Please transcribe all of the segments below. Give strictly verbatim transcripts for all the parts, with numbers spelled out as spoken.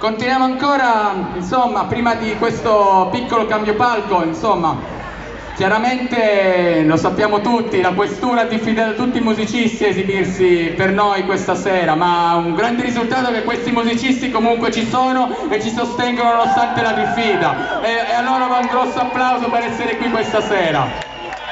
Continuiamo ancora, insomma, prima di questo piccolo cambio palco, insomma, chiaramente lo sappiamo tutti, la questura ha diffidato tutti i musicisti a esibirsi per noi questa sera, ma un grande risultato è che questi musicisti comunque ci sono e ci sostengono nonostante la diffida, e, e a loro va un grosso applauso per essere qui questa sera.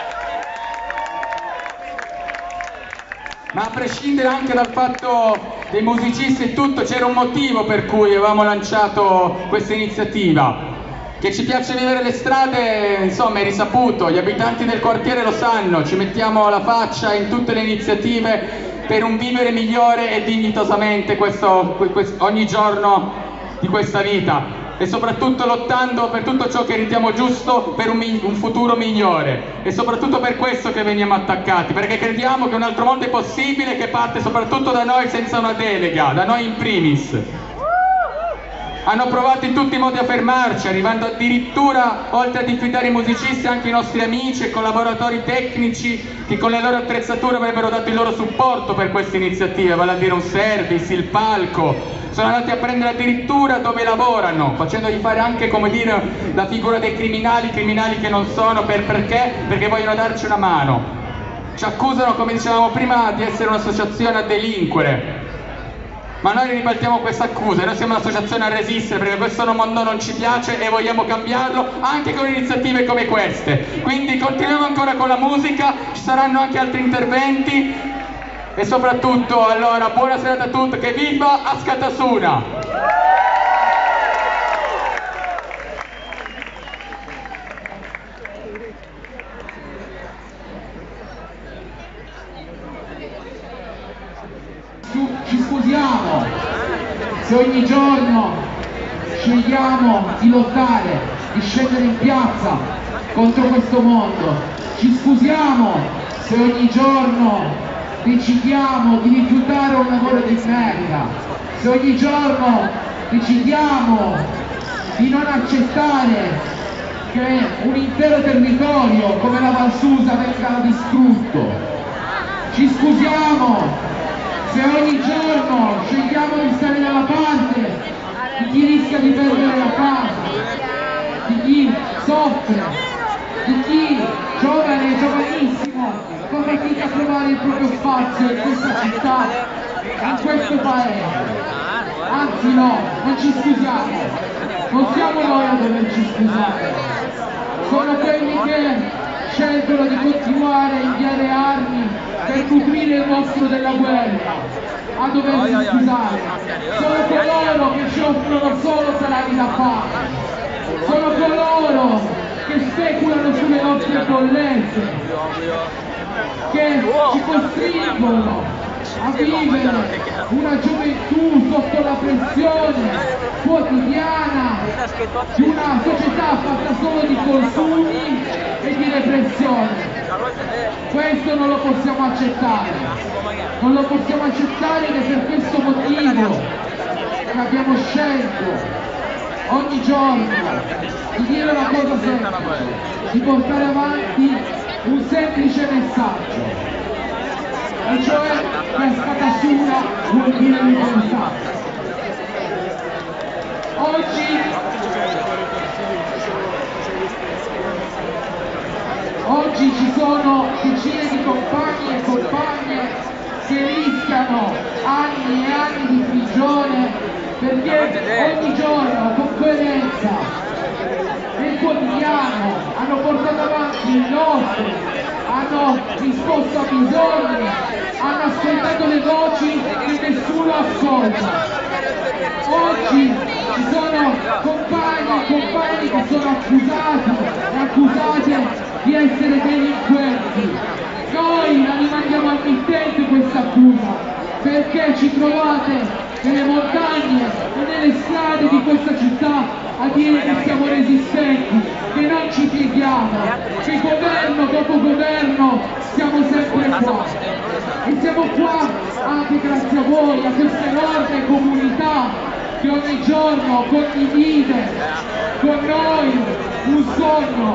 Ma a prescindere anche dal fatto dei musicisti e tutto, c'era un motivo per cui avevamo lanciato questa iniziativa. Che ci piace vivere le strade, insomma, è risaputo, gli abitanti del quartiere lo sanno, ci mettiamo la faccia in tutte le iniziative per un vivere migliore e dignitosamente questo, questo, ogni giorno di questa vita. E soprattutto lottando per tutto ciò che riteniamo giusto per un, un futuro migliore, e soprattutto per questo che veniamo attaccati, perché crediamo che un altro mondo è possibile, che parte soprattutto da noi senza una delega, da noi in primis. Hanno provato in tutti i modi a fermarci, arrivando addirittura, oltre a diffidare i musicisti, anche i nostri amici e collaboratori tecnici che con le loro attrezzature avrebbero dato il loro supporto per queste iniziative, vale a dire un service, il palco. Sono andati a prendere addirittura dove lavorano, facendogli fare anche, come dire, la figura dei criminali, criminali che non sono, per perché? Perché vogliono darci una mano. Ci accusano, come dicevamo prima, di essere un'associazione a delinquere. Ma noi ribaltiamo questa accusa, noi siamo un'associazione a resistere, perché questo mondo non ci piace e vogliamo cambiarlo anche con iniziative come queste. Quindi continuiamo ancora con la musica, ci saranno anche altri interventi. E soprattutto, allora, buona serata a tutti, che viva Askatasuna! Ci scusiamo se ogni giorno scegliamo di lottare, di scendere in piazza contro questo mondo. Ci scusiamo se ogni giorno decidiamo di rifiutare un lavoro di merda, se ogni giorno decidiamo di non accettare che un intero territorio come la Val Susa venga distrutto. Ci scusiamo se ogni giorno scegliamo di stare dalla parte di chi rischia di perdere la casa, di chi soffre, di chi giovane, giovanissimo, fa fatica a trovare il proprio spazio in questa città, in questo paese. Anzi no, non ci scusiamo, non siamo noi a doverci scusare, sono quelli che scelgono di continuare a inviare armi per nutrire il mostro della guerra a doversi scusare, sono coloro che ci offrono solo salari da fame, sono coloro che speculano sulle nostre bollette, che ci costringono a vivere una gioventù sotto la pressione quotidiana di una società fatta solo di consumi e di repressione. Questo non lo possiamo accettare, non lo possiamo accettare ed è per questo motivo che abbiamo scelto ogni giorno di dire una cosa semplice, di portare avanti un semplice messaggio, e cioè che Askatasuna vuol dire libertà. Oggi, oggi ci sono decine di compagni e compagne che rischiano anni e anni di prigione perché ogni giorno con coerenza nel quotidiano hanno portato avanti il nostro, hanno risposto a bisogni, hanno ascoltato le voci che nessuno ascolta. Oggi ci sono compagni e compagni che sono accusati e accusate di essere delinquenti. Noi la rimandiamo al mittente questa accusa, perché ci trovate nelle montagne e nelle strade di questa città a dire che siamo resistenti, che non ci pieghiamo, che governo dopo governo siamo sempre qua. E siamo qua anche grazie a voi, a questa enorme comunità che ogni giorno condivide con noi un sogno,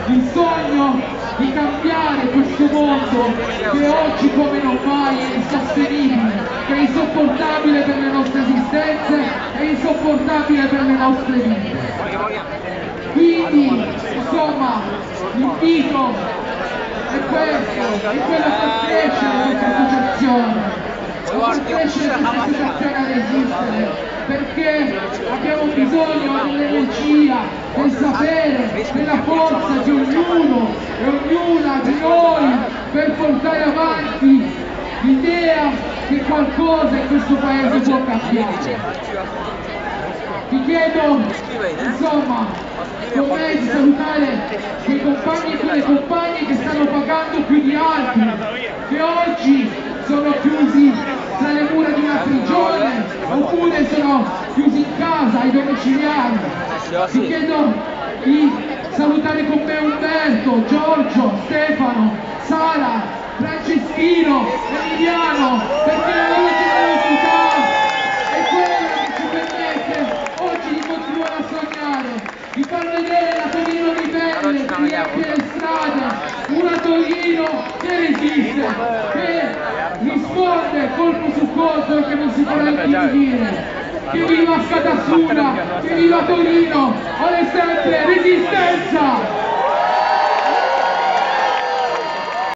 il sogno di cambiare questo mondo che oggi come non mai è insostenibile, che è insopportabile per le nostre esistenze, è insopportabile per le nostre vite. Quindi, insomma, l'invito è questo, è quello che fa crescere questa associazione, fa crescere questa associazione a resistere, perché abbiamo bisogno dell'energia, del sapere, della forza di ognuno e ognuna di noi per portare avanti l'idea che qualcosa in questo paese può cambiare. Vi chiedo, insomma, con me di salutare quei compagni e quelle compagne che stanno pagando più di altri, che oggi sono chiusi tra le mura di una prigione oppure sono chiusi in casa ai domiciliari. Vi chiedo di salutare con me Umberto, Giorgio, Stefano, Sara, Franceschino, Emiliano, perché la loro generosità è quella che ci permette oggi di continuare a sognare, di far vedere la Torino di pelle che riempie le strade, una Torino che resiste, che risponde colpo su colpo e che non si farà intimidire. Che viva Scatassuna, che viva Torino, ora è sempre resistenza!